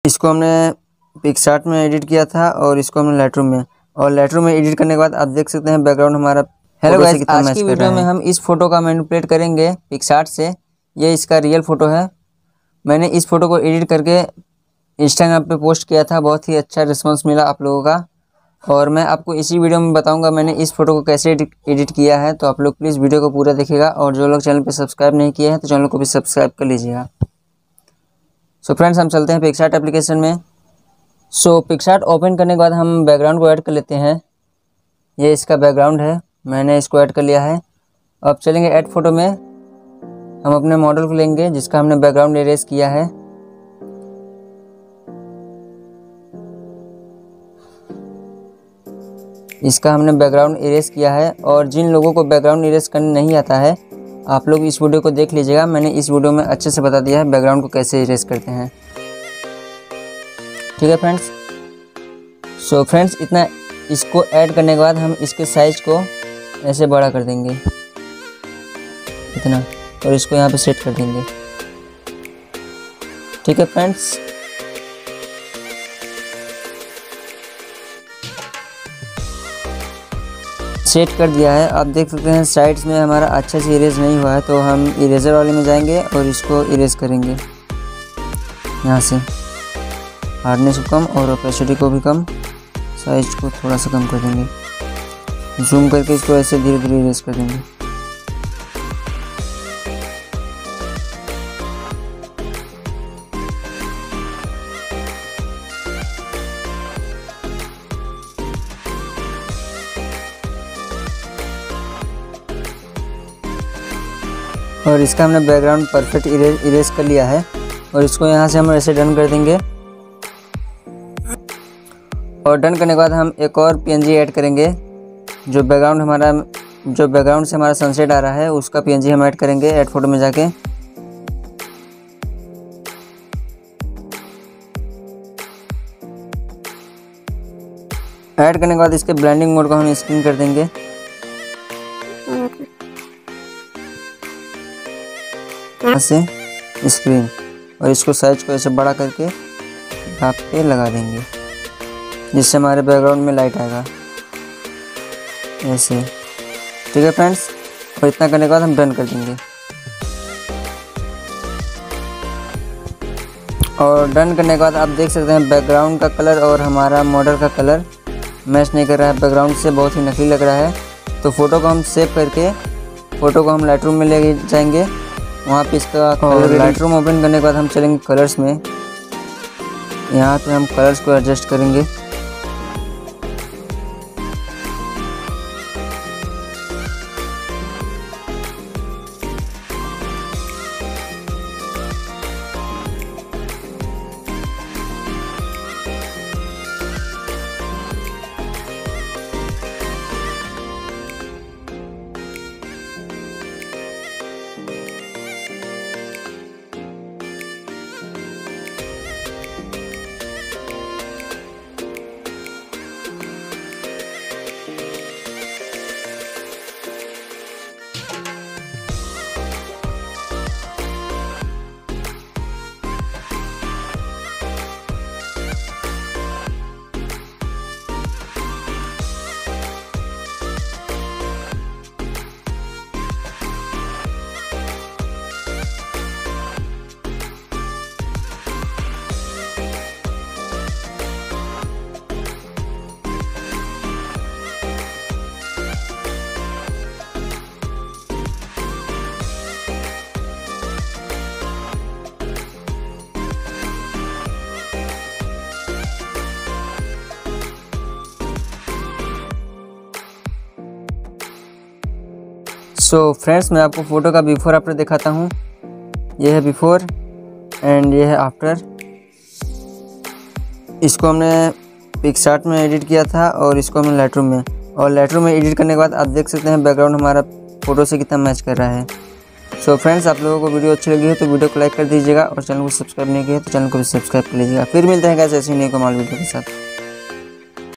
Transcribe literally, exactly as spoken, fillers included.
इसको हमने पिक्सार्ट में एडिट किया था और इसको हमने लाइटरूम में, और लाइटरूम में एडिट करने के बाद आप देख सकते हैं बैकग्राउंड हमारा। हेलो गाइस, आज की वीडियो में हम इस फोटो का मैनिपुलेट करेंगे पिक्सार्ट से। ये इसका रियल फ़ोटो है। मैंने इस फ़ोटो को एडिट करके इंस्टाग्राम पे पोस्ट किया था, बहुत ही अच्छा रिस्पांस मिला आप लोगों का, और मैं आपको इसी वीडियो में बताऊंगा मैंने इस फ़ोटो को कैसे एडिट किया है। तो आप लोग प्लीज़ वीडियो को पूरा देखिएगा, और जो लोग चैनल पे सब्सक्राइब नहीं किए हैं तो चैनल को भी सब्सक्राइब कर लीजिएगा। सो फ्रेंड्स, हम चलते हैं पिक्सार्ट एप्लीकेशन में। सो पिक्सार्ट ओपन करने के बाद हम बैकग्राउंड को ऐड कर लेते हैं। ये इसका बैकग्राउंड है, मैंने इसको ऐड कर लिया है। अब चलेंगे ऐड फोटो में, हम अपने मॉडल को लेंगे जिसका हमने बैकग्राउंड इरेज किया है। इसका हमने बैकग्राउंड इरेज किया है, और जिन लोगों को बैकग्राउंड इरेज करने नहीं आता है आप लोग इस वीडियो को देख लीजिएगा। मैंने इस वीडियो में अच्छे से बता दिया है बैकग्राउंड को कैसे इरेज करते हैं। ठीक है फ्रेंड्स। सो फ्रेंड्स, इतना इसको ऐड करने के बाद हम इसके साइज को ऐसे बड़ा कर देंगे इतना, और इसको यहाँ पे सेट कर देंगे। ठीक है फ्रेंड्स। सेट कर दिया है। आप देख सकते हैं साइड्स में हमारा अच्छे से इरेज नहीं हुआ है, तो हम इरेजर वाले में जाएंगे और इसको इरेज करेंगे। यहाँ से हार्डनेस को कम और ओपेसिटी को भी कम, साइज को थोड़ा सा कम कर देंगे। जूम करके इसको ऐसे धीरे धीरे इरेज कर देंगे। और इसका हमने बैकग्राउंड परफेक्ट इरेज इरेज कर लिया है, और इसको यहाँ से हम ऐसे डन कर देंगे। और डन करने के बाद हम एक और पीएनजी ऐड करेंगे। जो बैकग्राउंड हमारा जो बैकग्राउंड से हमारा सनसेट आ रहा है उसका पीएनजी हम ऐड करेंगे ऐड फोटो में जाके। ऐड करने के बाद इसके ब्लेंडिंग मोड को हम स्क्रीन कर देंगे। से स्क्रीन, और इसको साइज को ऐसे बड़ा करके ढाप पे लगा देंगे, जिससे हमारे बैकग्राउंड में लाइट आएगा ऐसे। ठीक है फ्रेंड्स। और इतना करने के बाद हम डन कर देंगे। और डन करने के बाद आप देख सकते हैं बैकग्राउंड का कलर और हमारा मॉडल का कलर मैच नहीं कर रहा है, बैकग्राउंड से बहुत ही नकली लग रहा है। तो फ़ोटो को हम सेव करके फ़ोटो को हम लाइटरूम में ले जाएंगे, वहाँ पे इसका कलर। लाइटरूम ओपन करने के बाद हम चलेंगे कलर्स में। यहाँ पे हम कलर्स को एडजस्ट करेंगे। सो so फ्रेंड्स, मैं आपको फ़ोटो का बिफोर आफ्टर दिखाता हूँ। ये है बिफोर एंड ये है आफ्टर। इसको हमने पिक्सार्ट में एडिट किया था और इसको हमने लाइटरूम में, और लाइटरूम में एडिट करने के बाद आप देख सकते हैं बैकग्राउंड हमारा फ़ोटो से कितना मैच कर रहा है। सो so फ्रेंड्स, आप लोगों को वीडियो अच्छी लगी है तो वीडियो को लाइक कर दीजिएगा, और चैनल को सब्सक्राइब नहीं किया तो चैनल को भी सब्सक्राइब कर लीजिएगा। फिर मिलते हैं कैसे ऐसी नई कमाल वीडियो के साथ।